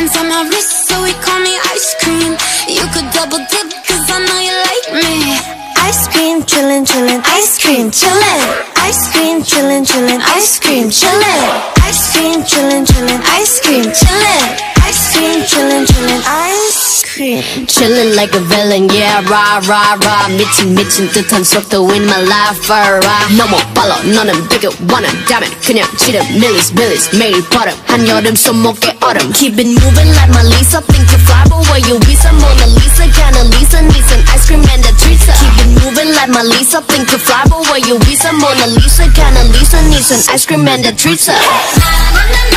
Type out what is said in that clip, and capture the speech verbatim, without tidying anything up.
diamonds on my wrist, so we call me ice cream. You could double dip, cause I know you like me. Ice cream, chillin', chillin', ice cream, chillin'. Ice cream, chillin', chillin', ice cream, chillin'. Ice cream, chillin', chillin', ice cream, chillin'. Ice cream, chillin', chillin', ice cream. Chillin' like a villain, yeah, rah, rah, rah. 미친 미친 듯한 속도 in my life, rah. 너무 빨라, 너는 되게 원한다면 그냥 지름 millies, millies. 매일 버릇, 한여름 손목에 얼음. Keep it moving like my Lisa. Think you fly, but where you visa? Mona Lisa, kinda Lisa, needs an ice cream and a treat. Keep it moving like my Lisa. Think you fly, but where you visa? Mona Lisa, kinda Lisa, needs an ice cream and a treat.